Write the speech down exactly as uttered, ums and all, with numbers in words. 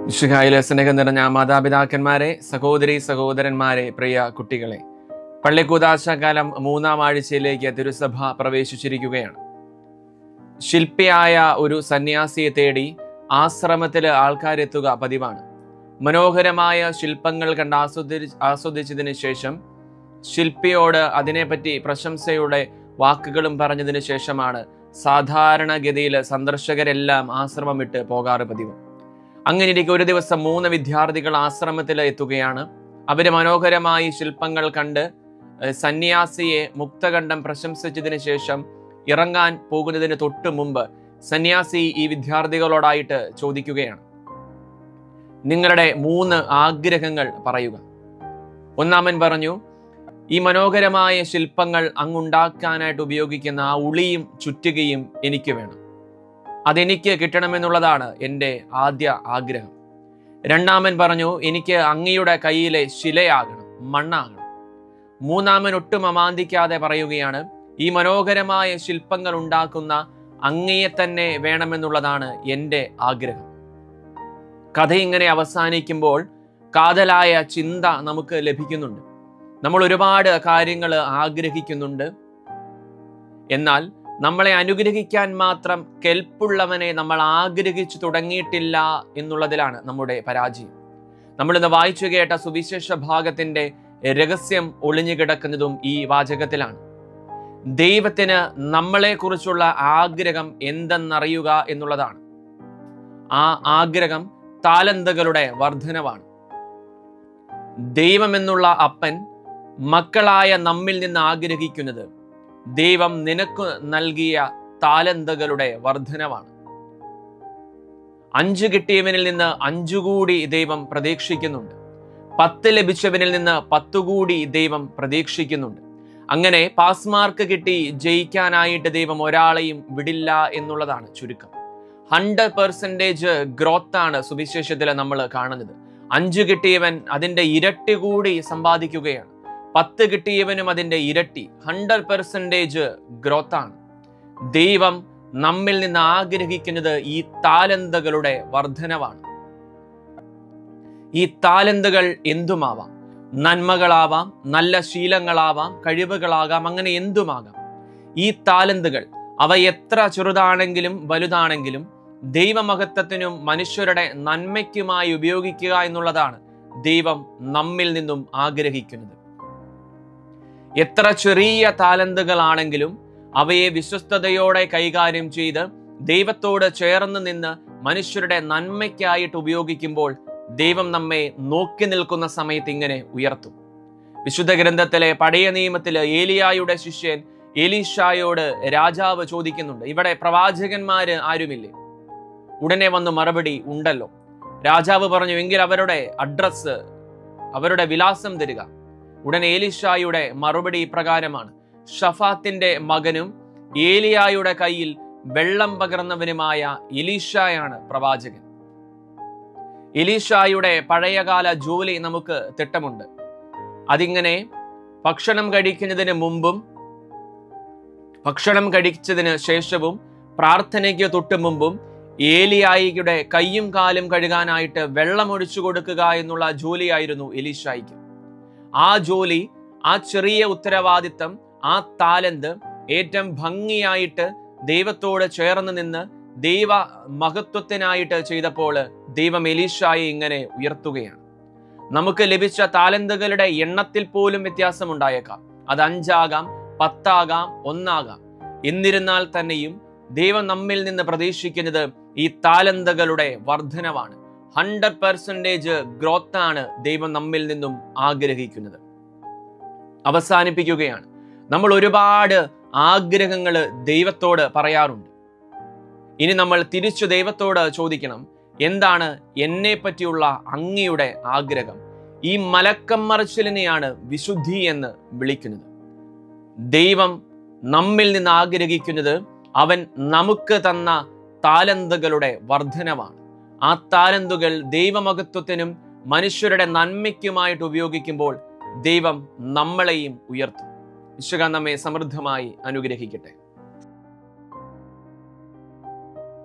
മിശിഹായിലെ സ്നേഹം നിറഞ്ഞ മാതാപിതാക്കന്മാരെ, സഹോദരി സഹോദരന്മാരെ, പ്രിയ കുട്ടികളെ, പള്ളിക്കൂദാശകാലം മൂന്നാം ആഴ്ചയിലേക്ക് തിരുസഭ പ്രവേശിച്ചിരിക്കുകയാണ്. ശില്പിയായ ഒരു സന്യാസിയെ തേടി ആശ്രമത്തിൽ ആൾക്കാരെത്തുക പതിവാണ്. മനോഹരമായ ശില്പങ്ങൾ കണ്ട് ആസ്വദി ആസ്വദിച്ചതിന് ശേഷം ശില്പിയോട് അതിനെപ്പറ്റി പ്രശംസയുടെ വാക്കുകളും പറഞ്ഞതിന് ശേഷമാണ് സാധാരണഗതിയിൽ സന്ദർശകരെല്ലാം ആശ്രമം വിട്ട് പോകാറ് പതിവ്. അങ്ങനെ ഇരിക്കെ ഒരു ദിവസം മൂന്ന് വിദ്യാർത്ഥികൾ ആശ്രമത്തിൽ എത്തുകയാണ്. അവര് മനോഹരമായി ശില്പങ്ങൾ കണ്ട് സന്യാസിയെ മുക്തകണ്ഠം പ്രശംസിച്ചതിന് ശേഷം ഇറങ്ങാൻ പോകുന്നതിന് തൊട്ടു മുമ്പ് സന്യാസി ഈ വിദ്യാർത്ഥികളോടായിട്ട് ചോദിക്കുകയാണ്, നിങ്ങളുടെ മൂന്ന് ആഗ്രഹങ്ങൾ പറയുക. ഒന്നാമൻ പറഞ്ഞു, ഈ മനോഹരമായ ശില്പങ്ങൾ അങ്ങുണ്ടാക്കാനായിട്ട് ഉപയോഗിക്കുന്ന ആ ഉളിയും ചുറ്റുകയും എനിക്ക് വേണം. അതെനിക്ക് കിട്ടണമെന്നുള്ളതാണ് എൻ്റെ ആദ്യ ആഗ്രഹം. രണ്ടാമൻ പറഞ്ഞു, എനിക്ക് അങ്ങയുടെ കയ്യിലെ ശിലയാകണം, മണ്ണാകണം. മൂന്നാമൻ ഒട്ടും അമാന്തിക്കാതെ പറയുകയാണ്, ഈ മനോഹരമായ ശില്പങ്ങൾ ഉണ്ടാക്കുന്ന അങ്ങയെ തന്നെ വേണമെന്നുള്ളതാണ് എൻ്റെ ആഗ്രഹം. കഥ ഇങ്ങനെ അവസാനിക്കുമ്പോൾ കാതലായ ചിന്ത നമുക്ക് ലഭിക്കുന്നുണ്ട്. നമ്മൾ ഒരുപാട് കാര്യങ്ങൾ ആഗ്രഹിക്കുന്നുണ്ട്. എന്നാൽ നമ്മളെ അനുഗ്രഹിക്കാൻ മാത്രം കെൽപ്പുള്ളവനെ നമ്മൾ ആഗ്രഹിച്ചു തുടങ്ങിയിട്ടില്ല എന്നുള്ളതിലാണ് നമ്മുടെ പരാജയം. നമ്മളിന്ന് വായിച്ചു കേട്ട സുവിശേഷ ഭാഗത്തിന്റെ രഹസ്യം ഒളിഞ്ഞു കിടക്കുന്നതും ഈ വാചകത്തിലാണ്. ദൈവത്തിന് നമ്മളെ കുറിച്ചുള്ള ആഗ്രഹം എന്തെന്നറിയുക എന്നുള്ളതാണ്. ആ ആഗ്രഹം താലന്തുകളുടെ വർധനവാണ്. ദൈവമെന്നുള്ള അപ്പൻ മക്കളായ നമ്മിൽ നിന്ന് ആഗ്രഹിക്കുന്നത് ദൈവം നിനക്ക് നൽകിയ താലന്തുകളുടെ വർധനവാണ്. അഞ്ചു കിട്ടിയവനിൽ നിന്ന് അഞ്ചുകൂടി ദൈവം പ്രതീക്ഷിക്കുന്നുണ്ട്. പത്ത് ലഭിച്ചവനിൽ നിന്ന് പത്തുകൂടി ദൈവം പ്രതീക്ഷിക്കുന്നുണ്ട്. അങ്ങനെ പാസ് മാർക്ക് കിട്ടി ജയിക്കാനായിട്ട് ദൈവം ഒരാളെയും വിടില്ല എന്നുള്ളതാണ് ചുരുക്കം. ഹൺഡ്രഡ് പെർസെൻറ്റേജ് ഗ്രോത്താണ് സുവിശേഷത്തിൽ നമ്മൾ കാണുന്നത്. അഞ്ചു കിട്ടിയവൻ അതിൻ്റെ ഇരട്ടി കൂടി സമ്പാദിക്കുകയാണ്. പത്ത് കിട്ടിയവനും അതിൻ്റെ ഇരട്ടി. ഹൺഡ്രഡ് പെർസെൻറ്റേജ് ഗ്രോത്താണ്. ദൈവം നമ്മിൽ നിന്ന് ആഗ്രഹിക്കുന്നത് ഈ താലന്തുകളുടെ വർധനവാണ്. ഈ താലന്തുകൾ എന്തുമാവാം. നന്മകളാവാം, നല്ല ശീലങ്ങളാവാം, കഴിവുകളാകാം, അങ്ങനെ എന്തുമാകാം. ഈ താലന്തുകൾ അവ എത്ര ചെറുതാണെങ്കിലും വലുതാണെങ്കിലും ദൈവമഹത്വത്തിനും മനുഷ്യരുടെ നന്മയ്ക്കുമായി ഉപയോഗിക്കുക എന്നുള്ളതാണ് ദൈവം നമ്മിൽ നിന്നും ആഗ്രഹിക്കുന്നത്. എത്ര ചെറിയ താലന്തുകളാണെങ്കിലും അവയെ വിശ്വസ്തയോടെ കൈകാര്യം ചെയ്ത് ദൈവത്തോട് ചേർന്ന് നിന്ന് മനുഷ്യരുടെ നന്മയ്ക്കായിട്ട് ഉപയോഗിക്കുമ്പോൾ ദൈവം നമ്മെ നോക്കി നിൽക്കുന്ന സമയത്ത് ഇങ്ങനെ ഉയർത്തും. വിശുദ്ധ ഗ്രന്ഥത്തിലെ പഴയ നിയമത്തില് ഏലിയായുടെ ശിഷ്യൻ എലീഷായോട് രാജാവ് ചോദിക്കുന്നുണ്ട്, ഇവിടെ പ്രവാചകന്മാര് ആരുമില്ലേ? ഉടനെ വന്ന് മറുപടി ഉണ്ടല്ലോ. രാജാവ് പറഞ്ഞു, എങ്കിൽ അവരുടെ അഡ്രസ്, അവരുടെ വിലാസം തരിക. ഉടനെ എലീഷായുടെ മറുപടി ഇപ്രകാരമാണ്, ഷഫാത്തിന്റെ മകനും ഏലിയായുടെ കയ്യിൽ വെള്ളം പകർന്നവനുമായ എലീഷായാണ് പ്രവാചകൻ. എലീഷായുടെ പഴയകാല ജോലി നമുക്ക് തിട്ടമുണ്ട്. അതിങ്ങനെ ഭക്ഷണം കഴിക്കുന്നതിന് മുമ്പും ഭക്ഷണം കഴിച്ചതിന് ശേഷവും പ്രാർത്ഥനയ്ക്ക് തൊട്ട് മുമ്പും ഏലിയായിയുടെ കയ്യും കാലും കഴുകാനായിട്ട് വെള്ളം ഒഴിച്ചു കൊടുക്കുക എന്നുള്ള ജോലിയായിരുന്നു എലീഷായിക്ക്. ആ ജോലി, ആ ചെറിയ ഉത്തരവാദിത്തം, ആ താലന്ത് ഏറ്റവും ഭംഗിയായിട്ട് ദൈവത്തോട് ചേർന്ന് നിന്ന് ദൈവ മഹത്വത്തിനായിട്ട് ചെയ്തപ്പോൾ ദൈവം എലീഷായെ ഇങ്ങനെ ഉയർത്തുകയാണ്. നമുക്ക് ലഭിച്ച താലന്തുകളുടെ എണ്ണത്തിൽ പോലും വ്യത്യാസമുണ്ടായേക്കാം. അത് അഞ്ചാകാം, പത്താകാം, ഒന്നാകാം. എന്നിരുന്നാൽ തന്നെയും ദൈവം നമ്മിൽ നിന്ന് പ്രതീക്ഷിക്കുന്നത് ഈ താലന്തുകളുടെ വർധനവാണ്. ഹൺഡ്രഡ് പെർസെൻറ്റേജ് ഗ്രോത്താണ് ദൈവം നമ്മിൽ നിന്നും ആഗ്രഹിക്കുന്നത്. അവസാനിപ്പിക്കുകയാണ്. നമ്മൾ ഒരുപാട് ആഗ്രഹങ്ങൾ ദൈവത്തോട് പറയാറുണ്ട്. ഇനി നമ്മൾ തിരിച്ചു ദൈവത്തോട് ചോദിക്കണം, എന്താണ് എന്നെ പറ്റിയുള്ള അങ്ങയുടെ ആഗ്രഹം? ഈ മലക്കം മറിച്ചിലിനെയാണ് വിശുദ്ധി എന്ന് വിളിക്കുന്നത്. ദൈവം നമ്മിൽ നിന്ന് ആഗ്രഹിക്കുന്നത് അവൻ നമുക്ക് തന്ന താലന്തുകളുടെ വർധനവാണ്. ആ താലന്തുകൾ ദൈവമഹത്വത്തിനും മനുഷ്യരുടെ നന്മയ്ക്കുമായിട്ട് ഉപയോഗിക്കുമ്പോൾ ദൈവം നമ്മളെയും ഉയർത്തും. ഈശോ നമ്മെ സമൃദ്ധമായി അനുഗ്രഹിക്കട്ടെ.